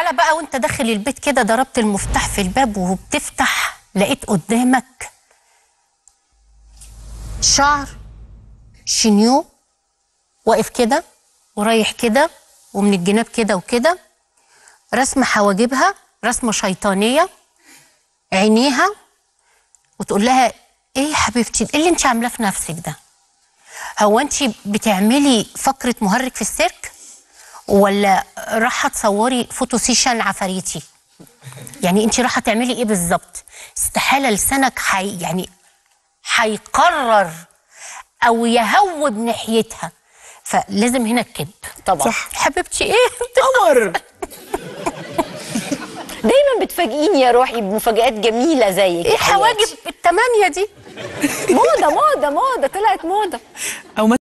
تعالى بقى وانت داخل البيت كده، ضربت المفتاح في الباب وبتفتح لقيت قدامك شعر شنيو واقف كده ورايح كده، ومن الجناب كده وكده، رسمة حواجبها رسمة شيطانية، عينيها، وتقول لها ايه يا حبيبتي ايه اللي انت عاملاه في نفسك ده؟ هو انت بتعملي فقرة مهرج في السيرك ولا رايحة تصوري فوتو سيشن عفاريتي؟ يعني انت رايحة تعملي ايه بالظبط؟ استحالة لسانك يعني هيقرر او يهوب ناحيتها، فلازم هنا الكذب طبعا. صح. حبيبتي ايه؟ قمر. دايما بتفاجئيني يا روحي بمفاجآت جميله زيك. ايه حواجب ال8 دي؟ موضه موضه موضه، طلعت موضه. او